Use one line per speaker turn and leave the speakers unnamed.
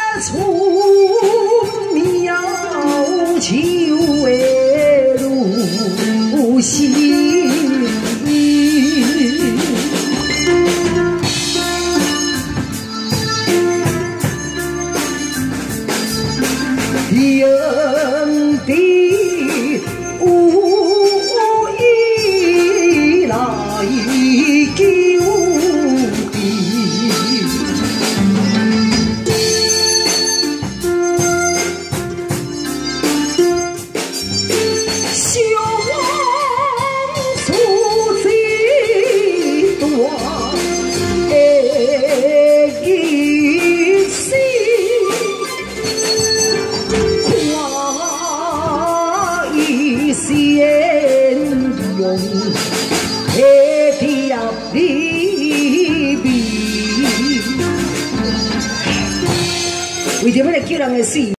出苗秋的路心。 天地有意来救地，小王出最大的意思。 先用下贴里边，为着要来救人的死。